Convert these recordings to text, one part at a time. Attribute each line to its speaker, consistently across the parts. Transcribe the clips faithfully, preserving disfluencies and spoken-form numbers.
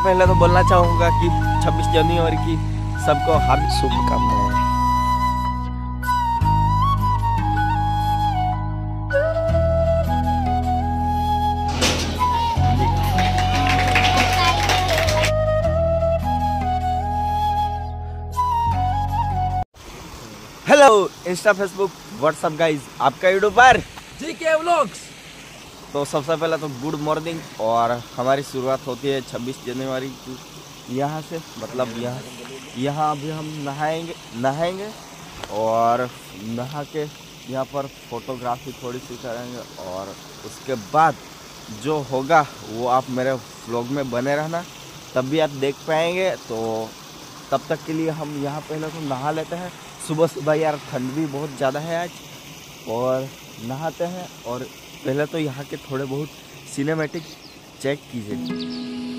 Speaker 1: पहले तो बोलना चाहूँगा कि छब्बीस जनवरी की सबको हार्दिक शुभकामनाएं। Hello Insta, Facebook, WhatsApp guys, आपका यूट्यूब पर
Speaker 2: जीके व्लॉग्स।
Speaker 1: तो सबसे पहले तो गुड मॉर्निंग। और हमारी शुरुआत होती है छब्बीस जनवरी की यहाँ से, मतलब यहाँ यहाँ अभी हम नहाएंगे नहाएंगे और नहा के यहाँ पर फोटोग्राफी थोड़ी सी करेंगे और उसके बाद जो होगा वो आप मेरे व्लॉग में बने रहना, तब भी आप देख पाएंगे। तो तब तक के लिए हम यहाँ पहले तो नहा लेते हैं। सुबह सुबह यार ठंड भी बहुत ज़्यादा है आज, और नहाते हैं। और पहले तो यहाँ के थोड़े बहुत सिनेमैटिक चेक कीजिए।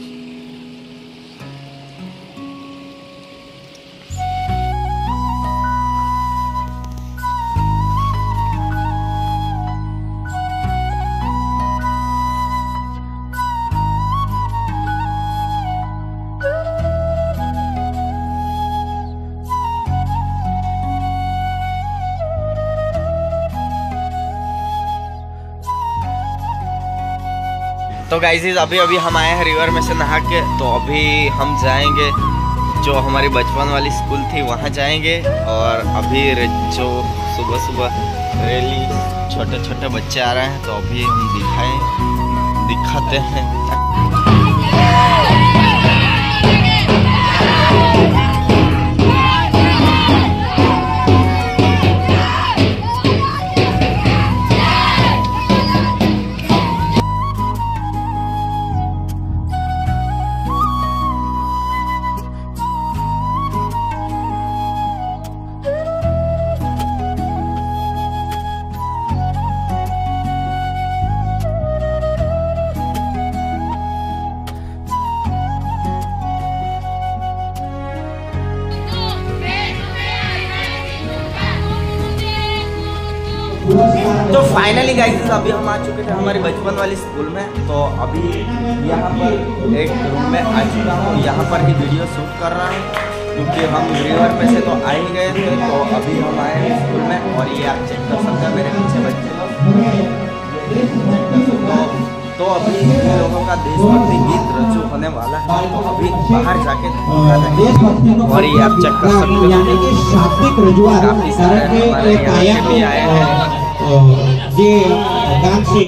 Speaker 1: तो गाइस अभी अभी हम आए हैं रिवर में से नहा के, तो अभी हम जाएंगे जो हमारी बचपन वाली स्कूल थी वहाँ जाएंगे। और अभी जो सुबह सुबह रैली छोटे छोटे बच्चे आ रहे हैं, तो अभी हम दिखाएं दिखाते हैं। तो फाइनली गाइस अभी हम आ चुके थे हमारे बचपन वाली स्कूल में। तो अभी यहाँ पर एक रूम में आ चुका हूँ, यहाँ पर ही वीडियो शूट कर रहा हूँ क्योंकि हम रिवर पे से तो आ ही गए थे। तो अभी हम आए हैं स्कूल में, और ये आप चेक कर सकते हैं मेरे पीछे बच्चे लोग। तो अभी इन लोगों का देशभक्ति गीत रजू होने वाला है, तो अभी बाहर जाके और ये आप चेक कर सकते हो काफी सारे हमारे यहाँ के भी आए हैं।
Speaker 3: जे गान से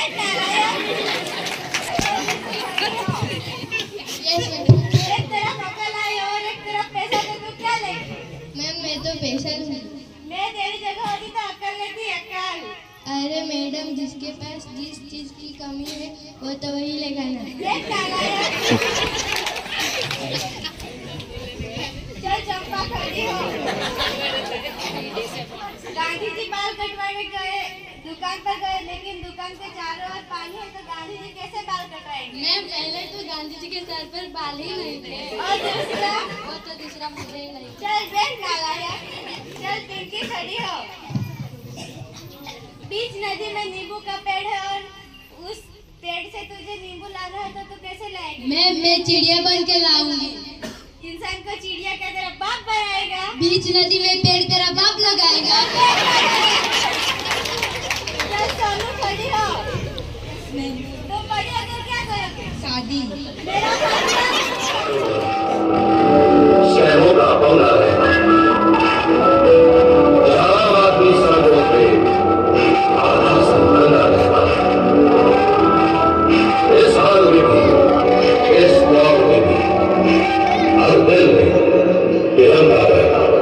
Speaker 2: मैम मैं तो पेशेंट हूँ। मैं तेरी जगह होती तो अक्ल लेती अक्ल। अरे मैडम जिसके पास जिस चीज की कमी है वो तो वही लगाना। चल चंपा खड़ी हो। गांधी जी बाल कटवाने गए, दुकान पर गए, लेकिन दुकान के चारों ओर पानी है तो गांधी जी कैसे बाल कटवाएंगे? मैम पहले तो गांधी जी के सर पर बाल ही नहीं थे। और दूसरा? वो तो दूसरा मुझे ही नहीं। चल बैठ नालायक। चल पिंकी खड़ी हो। बीच नदी में नींबू का पेड़ है और उस पेड़ से तुझे नींबू लाना है तो तू कैसे लाएगी? मैं मैं चिड़िया बन के लाऊंगी। इंसान को चिड़िया क्या तेरा बाप बनाएगा? बीच नदी में पेड़ तेरा बाप लगाएगा। चल सोनू खड़ी हो। तुम बड़ी होकर क्या करोगे? शादी। मेरा शहरों का बंगला है। आदमी सड़कों पे आधा संतंगा रहता है। इस हाल में भी, इस गांव में भी, हर दिल में तिरंगा रहता है।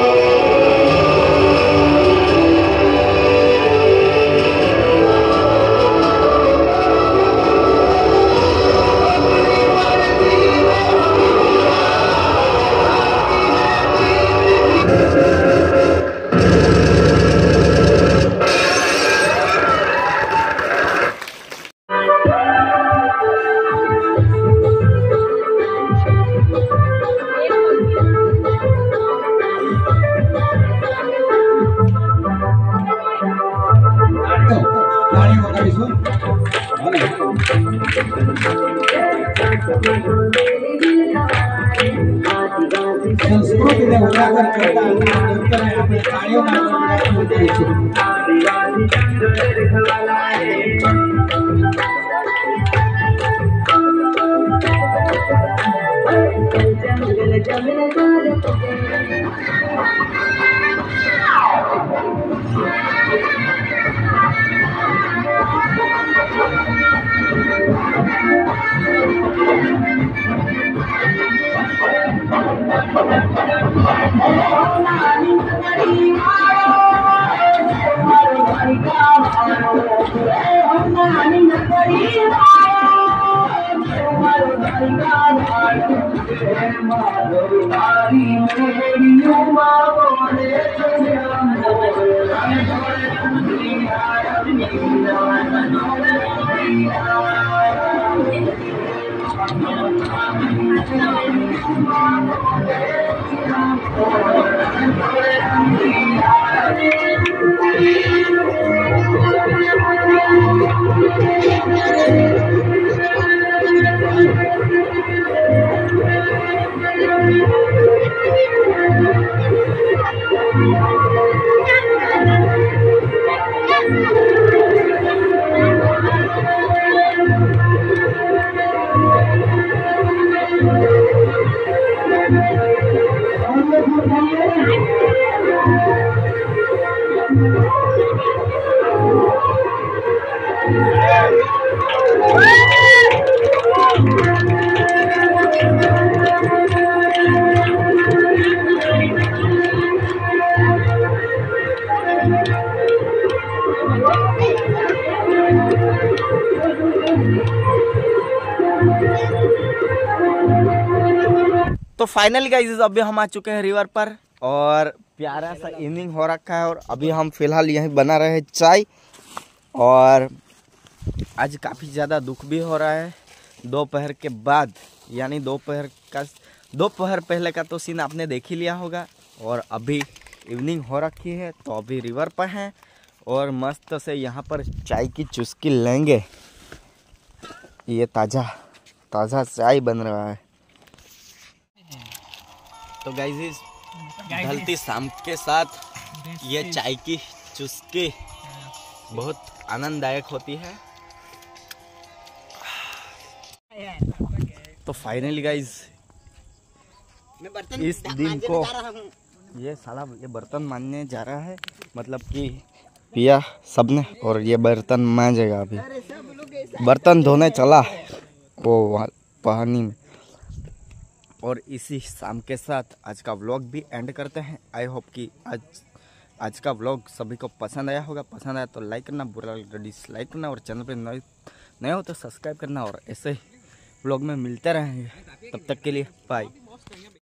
Speaker 3: संस्कृति ने उजागर करता है अपने कार्यों में
Speaker 1: तो फाइनली गाइस अभी हम आ चुके हैं रिवर पर और प्यारा सा इवनिंग हो रखा है और अभी हम फिलहाल यहीं बना रहे हैं चाय। और आज काफ़ी ज़्यादा दुख भी हो रहा है। दोपहर के बाद यानी दोपहर का दोपहर पहले का तो सीन आपने देख ही लिया होगा और अभी इवनिंग हो रखी है तो अभी रिवर पर हैं और मस्त से यहाँ पर चाय की चुस्की लेंगे। ये ताज़ा ताज़ा चाय बन रहा है। तो गाइस ढलती शाम के साथ ये चाय की चुस्की बहुत आनंददायक होती है। तो फाइनली गाइस इस दिन को ये साला ये बर्तन मानने जा रहा है, मतलब कि पिया सबने और ये बर्तन मांजेगा अभी। बर्तन धोने चला है वो वहाँ पानी में। और इसी शाम के साथ आज का व्लॉग भी एंड करते हैं। आई होप कि आज आज का व्लॉग सभी को पसंद आया होगा। पसंद आया तो लाइक करना, बुरा लगा तो डिसलाइक करना और चैनल पे नए नए हो तो सब्सक्राइब करना। और ऐसे ही व्लॉग में मिलते रहेंगे, तब तक के लिए बाय।